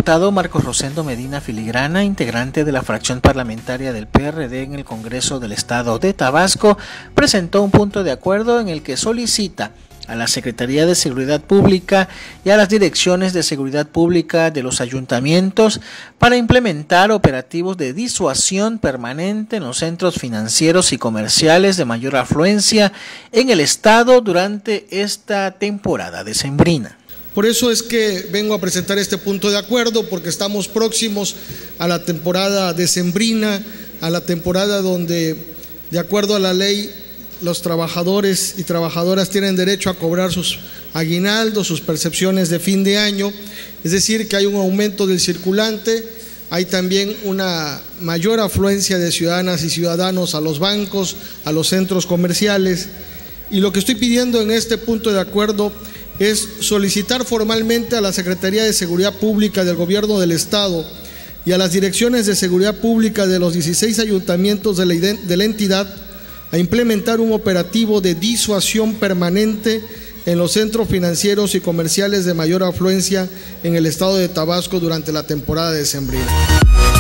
diputado Marcos Rosendo Medina Filigrana, integrante de la fracción parlamentaria del PRD en el Congreso del Estado de Tabasco, presentó un punto de acuerdo en el que solicita a la Secretaría de Seguridad Pública y a las direcciones de seguridad pública de los ayuntamientos para implementar operativos de disuasión permanente en los centros financieros y comerciales de mayor afluencia en el estado durante esta temporada decembrina. Por eso es que vengo a presentar este punto de acuerdo, porque estamos próximos a la temporada decembrina, a la temporada donde, de acuerdo a la ley, los trabajadores y trabajadoras tienen derecho a cobrar sus aguinaldos, sus percepciones de fin de año, es decir, que hay un aumento del circulante, hay también una mayor afluencia de ciudadanas y ciudadanos a los bancos, a los centros comerciales, y lo que estoy pidiendo en este punto de acuerdo es solicitar formalmente a la Secretaría de Seguridad Pública del Gobierno del Estado y a las direcciones de seguridad pública de los 16 ayuntamientos de la entidad a implementar un operativo de disuasión permanente en los centros financieros y comerciales de mayor afluencia en el estado de Tabasco durante la temporada decembrina.